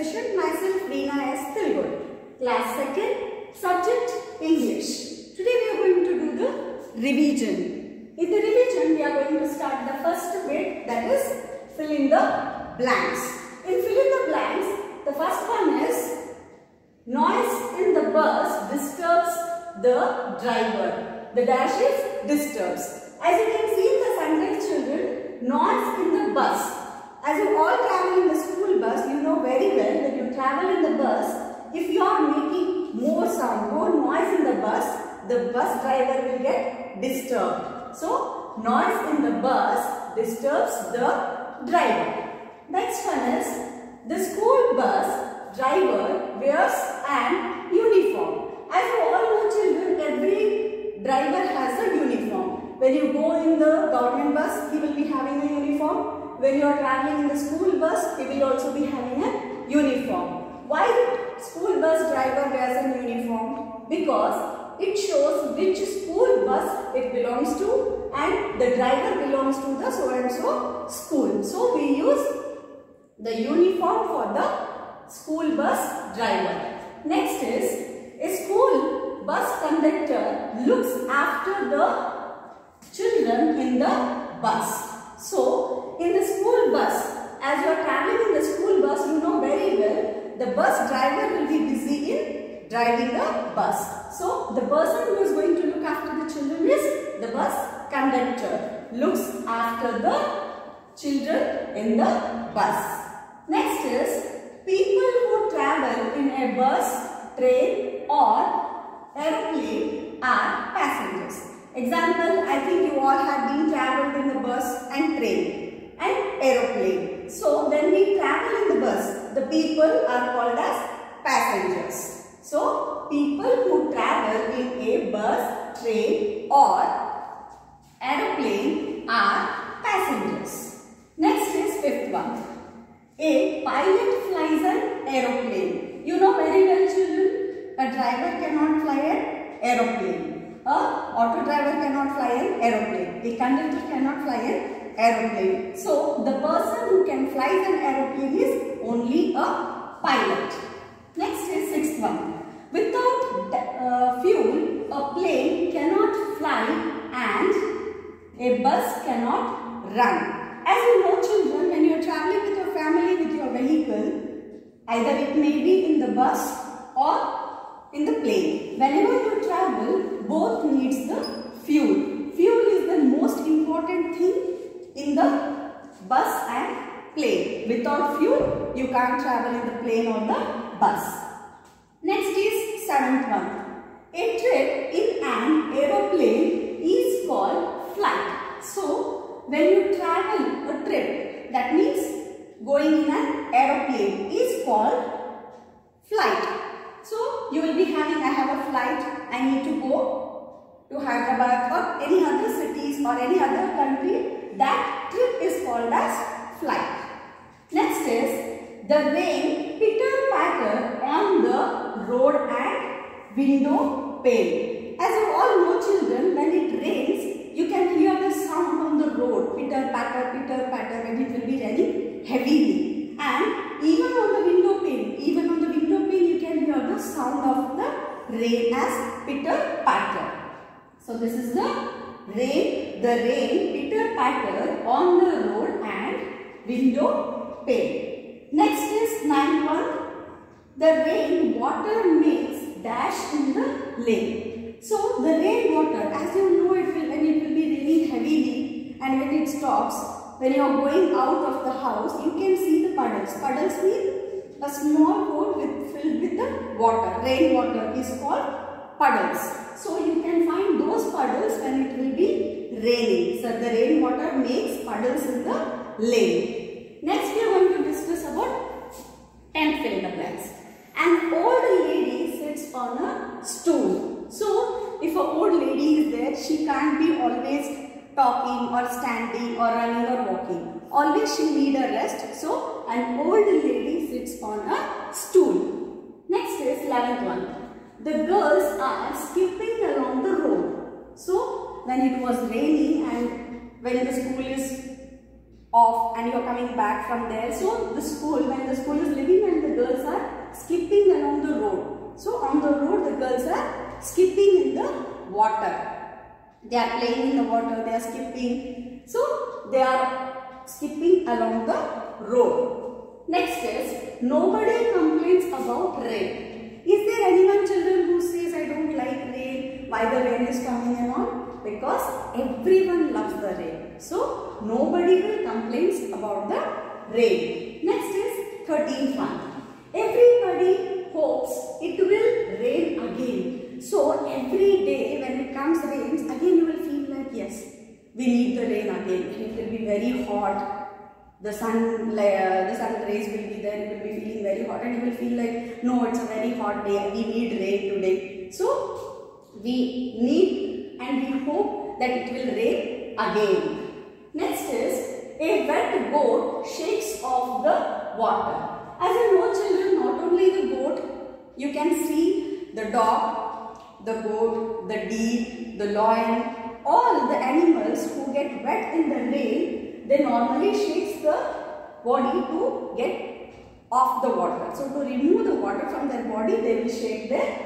session. Myself Reena S. Tilwood. Class 2nd, subject English. Today we are going to do the revision. In the revision, we are going to start the first bit, that is fill in the blanks. In fill in the blanks, the first one is noise in the bus disturbs the driver. The dash is disturbs. As you can see in the sentence, children, noise in the bus. As you all travel in the school bus, you know very well when you travel in the bus, if you are making more sound, more noise in the bus driver will get disturbed. So, noise in the bus disturbs the driver. Next one is, the school bus driver wears an uniform. As you all know, children, every driver has a uniform. When you go in the government bus, he will be having a uniform. When you are traveling in the school bus, he will also be having a uniform. Why the school bus driver wears a uniform? Because it shows which school bus it belongs to and the driver belongs to the so and so school. So we use the uniform for the school bus driver. Next is, a school bus conductor looks after the children in the bus. So, in the school bus, as you are traveling in the school bus, you know very well, the bus driver will be busy in driving the bus. So, the person who is going to look after the children is the bus conductor. Looks after the children in the bus. Next is, people who travel in a bus, train or aeroplane are passengers. Example, I think you all have been travelled in the bus and train and aeroplane. So, when we travel in the bus, the people are called as passengers. So, people who travel in a bus, train or aeroplane are passengers. Next is fifth one. A pilot flies an aeroplane. You know very well, children, a driver cannot fly an aeroplane. A auto driver cannot fly an aeroplane. A conductor cannot fly an aeroplane. So, the person who can fly an aeroplane is only a pilot. Next is sixth one. Without fuel, a plane cannot fly and a bus cannot run. As you know, children, when you are traveling with your family, with your vehicle, either it may be in the bus or in the plane. Whenever you travel, both needs the fuel. Fuel is the most important thing in the bus and plane. Without fuel, you can't travel in the plane or the bus. Next is seventh one. A trip in an aeroplane is called flight. So, when you travel a trip, that means going in an aeroplane is called flight. So, you will be having, I have a flight, I need to go to Hyderabad or any other cities or any other country. That trip is called as flight. Next is, the rain pitter-patter on the road and window pane. As you all know, children, when it rains, you can hear the sound on the road, pitter-patter, when it will be raining heavily. And even on the window pane, you can hear the sound of the rain as pitter-patter. So, this is the rain pitter-patter on the road and window pane. Next is ninth one. The rain water makes dash in the lane. So, the rain water, as you know, when it will be raining heavily and when it stops, when you are going out of the house, you can see the puddles. Puddles mean a small hole filled with the water. Rain water is called puddles. So, you can find those puddles when it will be raining. So, the rain water makes puddles in the lane. Next, we are going to discuss about 10th fill in the blanks. An old lady sits on a stool. So, if an old lady is there, she can't be always talking or standing or running or walking. Always she need a rest. So, an old lady sits on a stool. Next is 11th one. The girls are skipping along the road. So, when it was raining and when the school is off and you are coming back from there. So the school, when the school is leaving and the girls are skipping along the road. So on the road the girls are skipping in the water. They are playing in the water, they are skipping. So they are skipping along the road. Next is, nobody complains about rain. Is there anyone, children, who says I don't like rain, why the rain is coming and all? Because everyone loves the rain. So nobody will complain about the rain. Next is 13th one. Everybody hopes it will rain again. So every day when it comes rains, again you will feel like yes, we need the rain again. It will be very hot. The sun rays will be there. It will be feeling very hot, and you will feel like no, it's a very hot day. We need rain today. So we need and we hope that it will rain again. Next is, a wet goat shakes off the water. As you know, children, not only the goat, you can see the dog, the goat, the deer, the lion, all the animals who get wet in the rain, they normally shakes the body to get off the water. So to remove the water from their body, they will shake their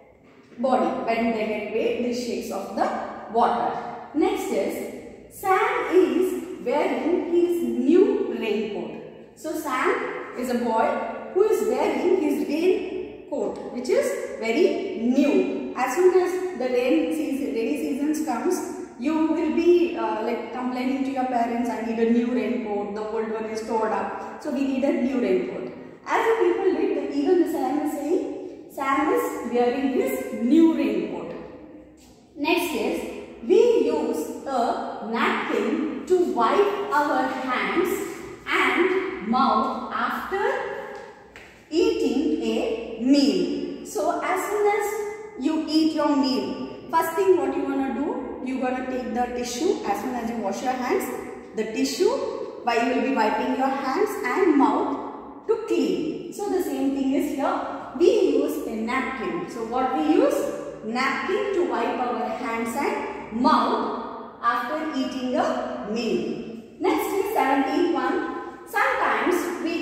body. When they get wet, they shakes off the water. Next is, Sam is wearing his new raincoat. So Sam is a boy who is wearing his raincoat, which is very new. As soon as the rainy season comes, you will be like complaining to your parents, I need a new raincoat, the old one is torn up. So we need a new raincoat. As the people did, even the Sam is saying, Sam is wearing his new raincoat. Next is, we use a napkin to wipe our hands and mouth after eating a meal. So as soon as you eat your meal, first thing what you want to do, you gonna take the tissue. As soon as you wash your hands, the tissue, while you will be wiping your hands and mouth to clean. So the same thing is here. We use a napkin. So what we use? Napkin to wipe our hands and mouth after eating a meal. Next is 17th one. Sometimes we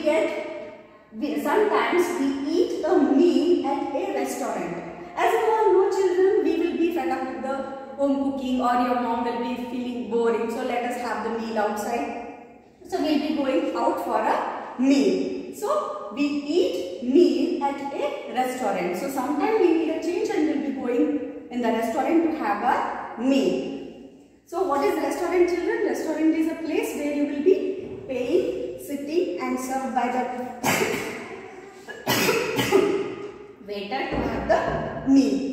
eat a meal at a restaurant. As you all know, children, we will be fed up with the home cooking, or your mom will be feeling boring. So let us have the meal outside. So we will be going out for a meal. So we eat meal at a restaurant. So sometime we need a change and we will be going in the restaurant to have a meal. So what is restaurant, children? Restaurant is a place where you will be paying, sitting and served by the waiter to have the meal.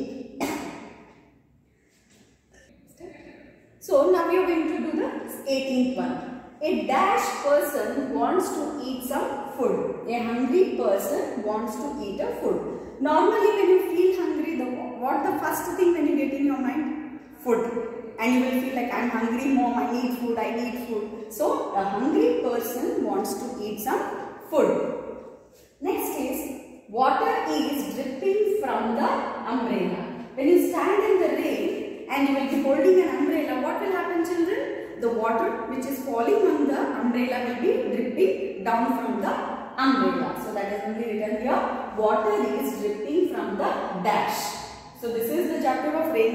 So now we are going to do the 18th one. A dash person wants to eat some food. A hungry person wants to eat a food. Normally when you feel hungry, what the first thing when you get in your mind? Food. And you will feel like, I'm hungry, mom, I need food, I need food. So a hungry person wants to eat some food. Next is, water is dripping from the umbrella. When you stand in the rain and you will be holding an umbrella, what will happen, children? The water which is falling on the umbrella will be dripping down from the umbrella. So that is only written here. Water is dripping from the dash. So this is the chapter of rain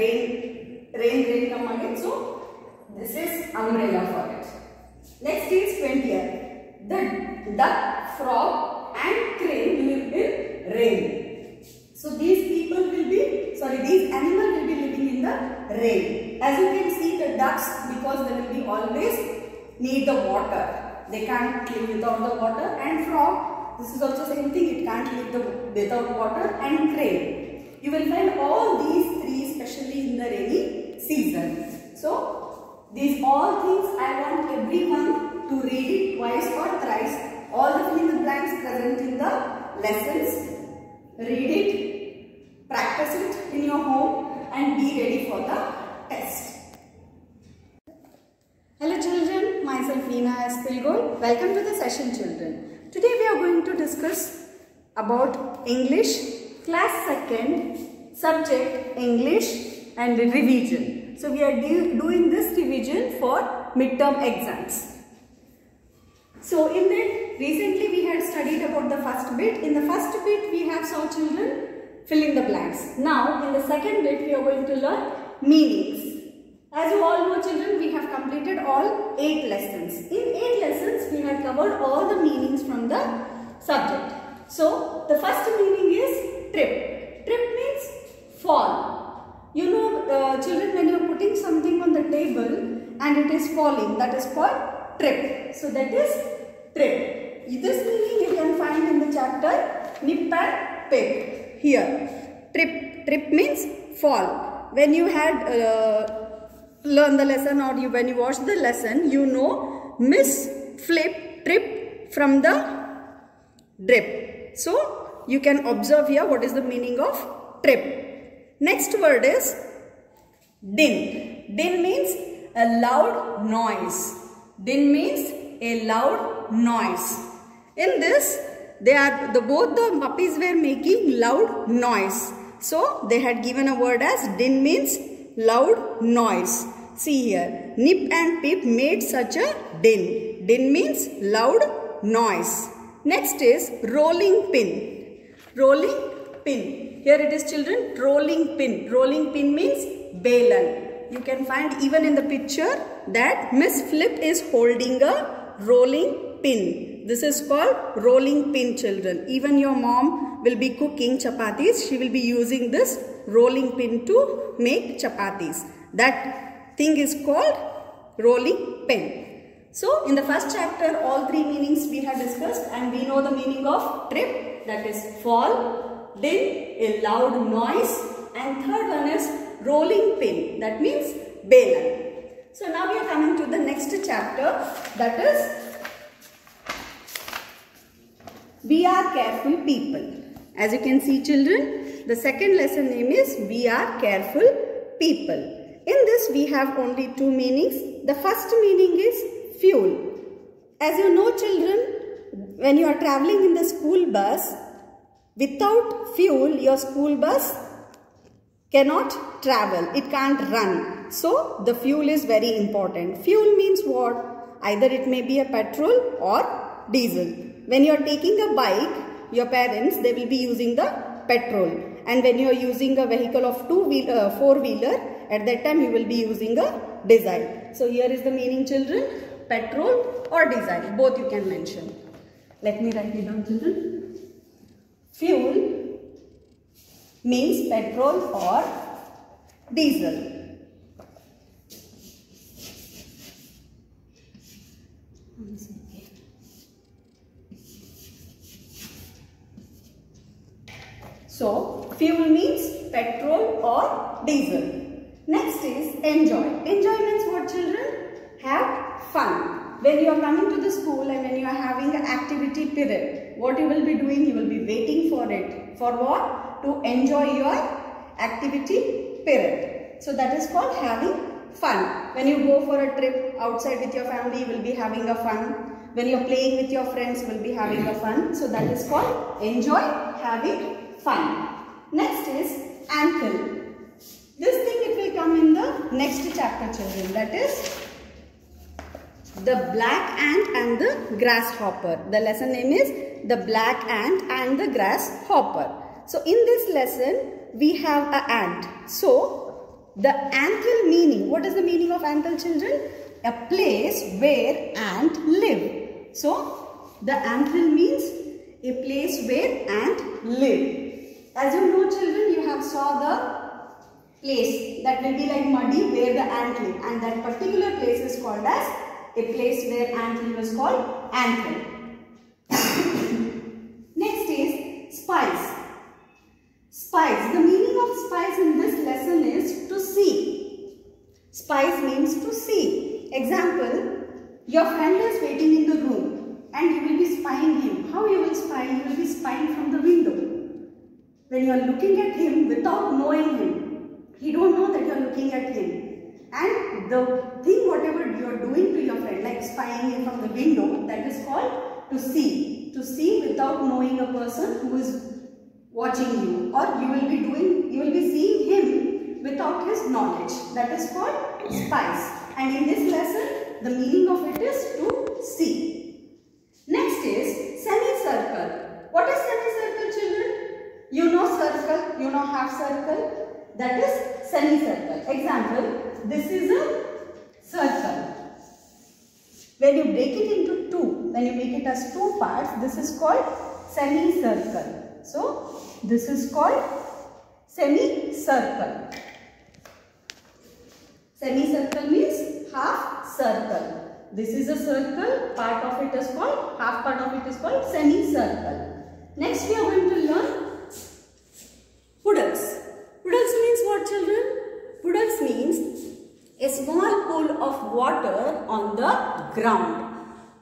come again. So this is umbrella for it. Next is 20th. The duck, frog and crane live in rain. So these animals will be living in the rain. As you can see, the ducks, because they will be always need the water. They can't live without the water. And frog, this is also same thing, it can't live without water. And crane. You will find all these three especially in the rainy season. So these all things I want everyone to read it twice or thrice. All the fill in the blanks present in the lessons. Read it, practice it in your home and be ready for the test. Hello children, myself Veena S. Pilgol. Welcome to the session, children. Today we are going to discuss about English, class 2nd, subject English and revision. So we are doing this revision for midterm exams. So in that, recently we had studied about the first bit. In the first bit we have saw children fill in the blanks. Now in the second bit we are going to learn meanings. As you all know children, we have completed all 8 lessons. In 8 lessons we had covered all the meanings from the subject. So the first meaning is trip. Trip means fall. You know children, when you are putting something on the table and it is falling, that is called trip. So that is trip. This meaning you can find in the chapter Nip and Pip. Here, trip means fall. When you had learned the lesson, or when you watched the lesson, you know miss, flip, trip from the drip. So you can observe here what is the meaning of trip. Next word is din. Din means a loud noise. Din means a loud noise. In this, both the puppies were making loud noise. So they had given a word as din means loud noise. See here, Nip and Pip made such a din. Din means loud noise. Next is rolling pin. Rolling pin. Here it is children, rolling pin. Rolling pin means balan. You can find even in the picture that Miss Flip is holding a rolling pin. This is called rolling pin children. Even your mom will be cooking chapatis. She will be using this rolling pin to make chapatis. That thing is called rolling pin. So in the first chapter all 3 meanings we have discussed, and we know the meaning of trip, that is fall, din, a loud noise, and third one is rolling pin, that means balan. So now we are coming to the next chapter, that is We Are Careful People. As you can see children, the second lesson name is We Are Careful People. In this we have only 2 meanings. The first meaning is fuel. As you know children, when you are traveling in the school bus, without fuel your school bus cannot travel. It can't run. So the fuel is very important. Fuel means what? Either it may be a petrol or diesel. When you are taking a bike, your parents, they will be using the petrol. And when you are using a vehicle of 4-wheeler, at that time you will be using a diesel. So here is the meaning children, petrol or diesel, both you can mention. Let me write it down children. Fuel means petrol or diesel. So fuel means petrol or diesel. Next is enjoy. Enjoy means what children? Have fun. When you are coming to the school and when you are having an activity period, what you will be doing? You will be waiting for it. For what? To enjoy your activity period. So that is called having fun. When you go for a trip outside with your family, you will be having a fun. When you are playing with your friends, you will be having a fun. So that is called enjoy, having fun. Next is anthill. This thing it will come in the next chapter children, that is the black ant and the grasshopper. The lesson name is the black ant and the grasshopper. So in this lesson we have an ant. So the anthill meaning, what is the meaning of anthill children? A place where ant live. So the anthill means a place where ant live. As you know children, you have saw the place that will be like muddy where the ant live, and that particular place is called as a place where ant live is called anthill. Next is spice. Spice. The meaning of spice in this lesson is to see. Spice means to see. Example, your friend is waiting in the room and you will be spying him. How you will spy? You will be spying from the window. When you are looking at him without knowing him, he don't know that you are looking at him. And the thing whatever you are doing to your friend, like spying him from the window, that is called to see. To see without knowing a person who is watching you, or you will be seeing him without his knowledge. That is called spice. And in this lesson, the meaning of it is to see. circle, you know half circle, that is semicircle. Example, this is a circle. When you break it into two, when you make it as two parts, this is called semicircle. So, this is called semicircle. Semicircle means half circle. This is a circle, part of it is called, half part of it is called semicircle. Next we are going to learn puddles. Puddles means what, children? Puddles means a small pool of water on the ground.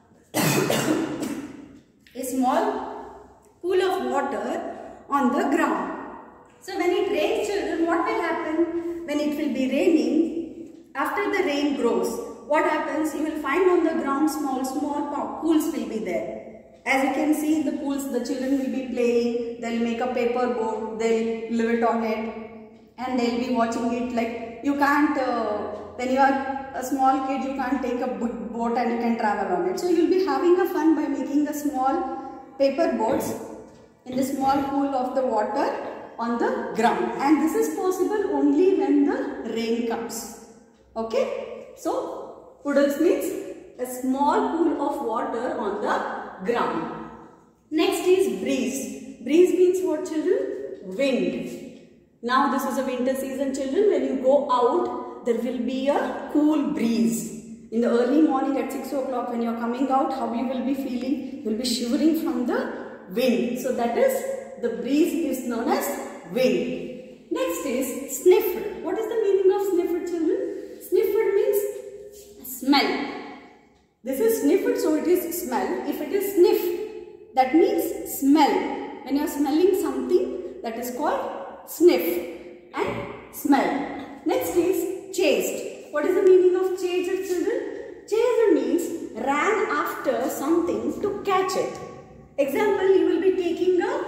A small pool of water on the ground. So when it rains, children, what will happen? When it will be raining, after the rain grows, what happens? You will find on the ground small pools will be there. As you can see in the pools, the children will be playing, they will make a paper boat, they will live it on it, and they will be watching it. Like, you can't, when you are a small kid, you can't take a boat and you can travel on it. So you will be having a fun by making a small paper boats in the small pool of the water on the ground. And this is possible only when the rain comes. Okay? So, puddles means a small pool of water on the ground. Next is breeze. Breeze means what, children? Wind. Now this is a winter season, children. When you go out, there will be a cool breeze. In the early morning at 6 o'clock when you are coming out, how you will be feeling? You will be shivering from the wind. So that is, the breeze is known as wind. Next is sniffer. What is the meaning of sniffer, children? Sniffer means smell. This is sniffer, so it is smell. If it is sniff, that means smell. When you are smelling something, that is called sniff and smell. Next is chased. What is the meaning of chased, children? Chased means ran after something to catch it. Example, you will be taking a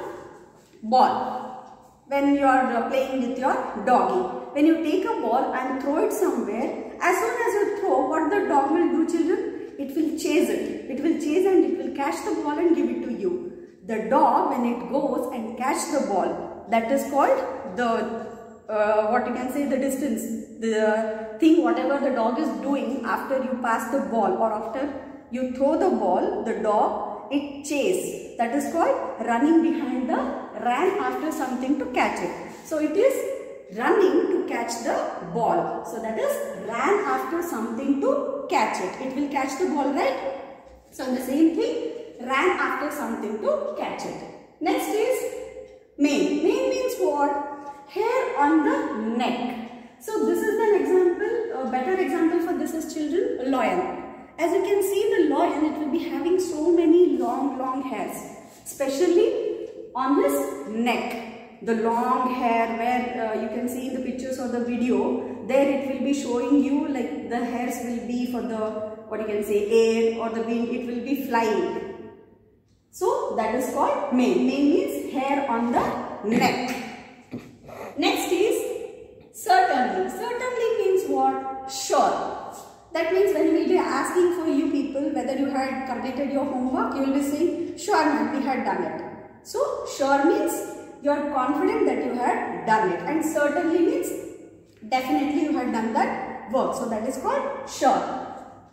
ball when you are playing with your doggy. When you take a ball and throw it somewhere, as soon as you throw, what the dog will do, children? It will chase it. It will chase and it will catch the ball and give it to you. The dog, when it goes and catch the ball, that is called the, what you can say, the distance. The thing, whatever the dog is doing after you pass the ball or after you throw the ball, the dog, it chase. That is called running behind the, ran after something to catch it. So it is running to catch the ball. So that is ran after something to catch it. It will catch the ball, right? So the same thing, ran after something to catch it. Next is mane. Mane means what? Hair on the neck. So this is an example, a better example for this is, children, lion. As you can see, the lion, it will be having so many long hairs, especially on this neck. The long hair where you can see in the pictures or the video, there it will be showing you like the hairs will be for the, what you can say, air or the wind, it will be flying. So that is called mane. Mane means hair on the neck. Next is certainly. Certainly means what? Sure. That means when we will be asking for you people whether you had completed your homework, you will be saying, sure ma'am, we had done it. So sure means you are confident that you had done it, and certainly means definitely you had done that work. So that is called sure.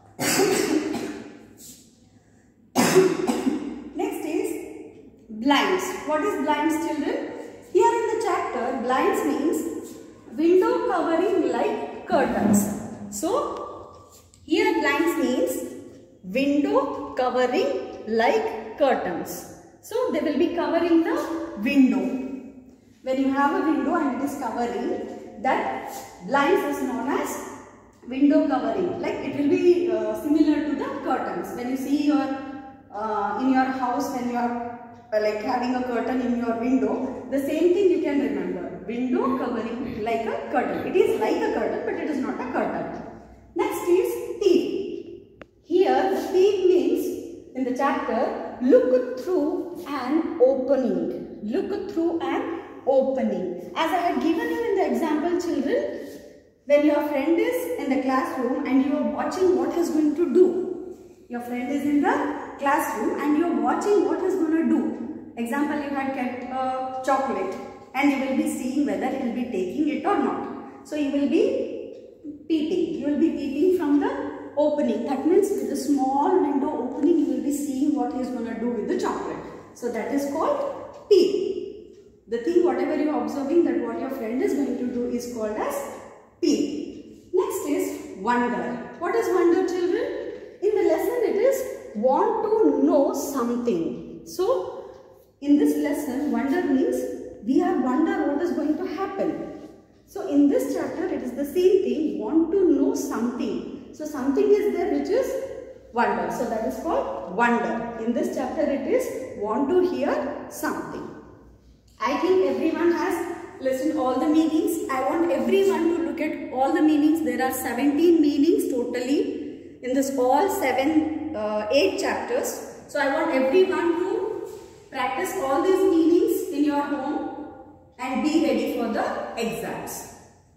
Next is blinds. What is blinds, children? Here in the chapter, blinds means window covering like curtains. So here blinds means window covering like curtains. So they will be covering the window. When you have a window and it is covering, that blinds is known as window covering. Like it will be similar to the curtains. When you see your in your house, when you are like having a curtain in your window, the same thing you can remember. Window covering like a curtain. It is like a curtain, but it is not a curtain. Next is thief. Here the thief means in the chapter, look through an opening. Look through an opening. As I had given you in the example, children, when your friend is in the classroom and you are watching what he is going to do. Your friend is in the classroom and you are watching what he is going to do. Example, you had kept a chocolate and you will be seeing whether he will be taking it or not. So you will be peeping. You will be peeping from the opening. That means with the small window opening, you will be seeing what he is going to do with the chocolate. So that is called peep. The thing, whatever you are observing, that what your friend is going to do is called as peep. Next is wonder. What is wonder, children? In the lesson, it is want to know something. So in this lesson, wonder means we are wonder what is going to happen. So in this chapter, it is the same thing, want to know something. So something is there which is wonder. So that is called wonder. In this chapter, it is want to hear something. I think everyone has listened all the meanings. I want everyone to look at all the meanings. There are 17 meanings totally in this all 8 chapters. So I want everyone to practice all these meanings in your home and be ready for the exams.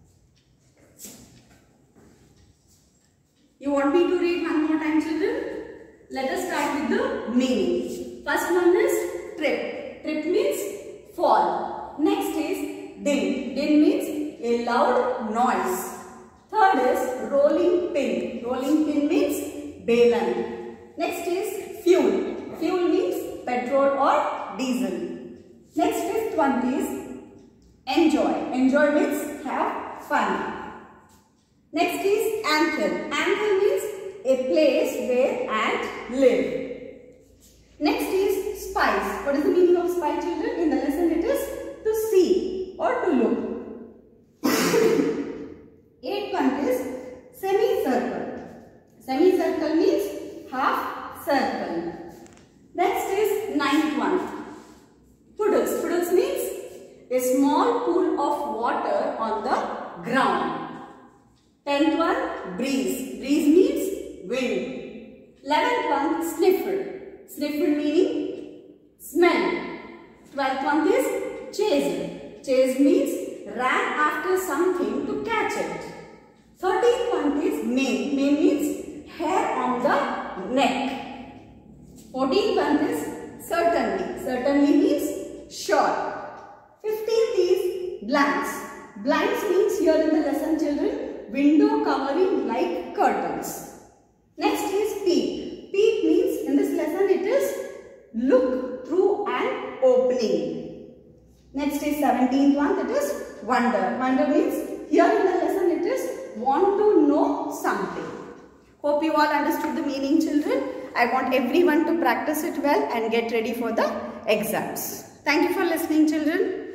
You want me to read one more time, children? Let us start with the meaning. First one is trip. Trip means fall. Next is din. Din means a loud noise. Third is rolling pin. Rolling pin means balloon. Next is fuel. Fuel means petrol or diesel. Next, fifth one is enjoy. Enjoy means have fun. Next is anthill. Anthill means a place where ants live. Next is spice. What is the meaning of spice, children? In the lesson it is to see or to look. Eighth one is semicircle. Semicircle means half circle. Next is ninth one. Puddles. Puddles means a small pool of water on the ground. 10th one, breeze. Breeze means wind. 11th one, sniffle. Sniffle meaning smell. 12th one is chase. Chase means ran after something to catch it. 13th one is mane. Mane means hair on the neck. 14th one is certainly. Certainly means sure. 15th is blinds. Blinds means here in the lesson, children, window covering like curtains. Next is peep. Peep means in this lesson it is look through an opening. Next is 17th one, that is wonder. Wonder means here in the lesson it is want to know something. Hope you all understood the meaning, children. I want everyone to practice it well and get ready for the exams. Thank you for listening, children.